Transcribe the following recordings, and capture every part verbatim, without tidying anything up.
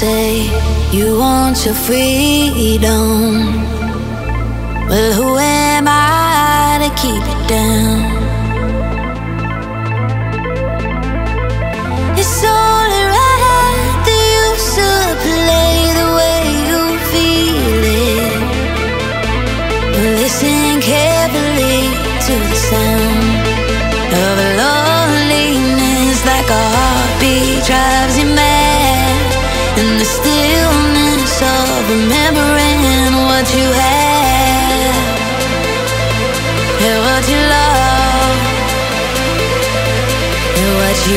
say you want your freedom. Well, who am I to keep it down? It's only right that you should play the way you feel it. Listen carefully to the sound of loneliness, like a heartbeat drives you mad, and the stillness of remembering what you had and what you love and what you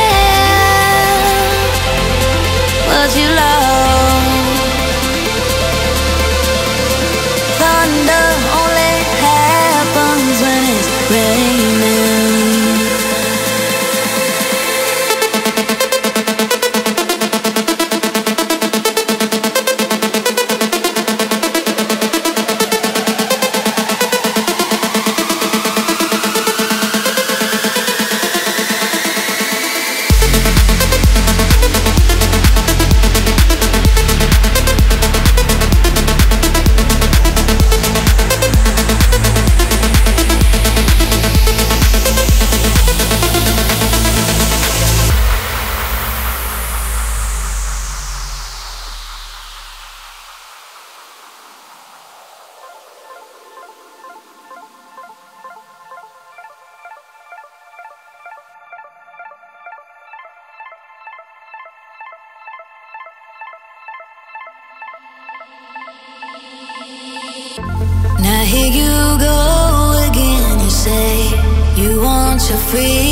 had, what you love. Thunder only happens when it's raining. Now here you go again. You say you want your freedom.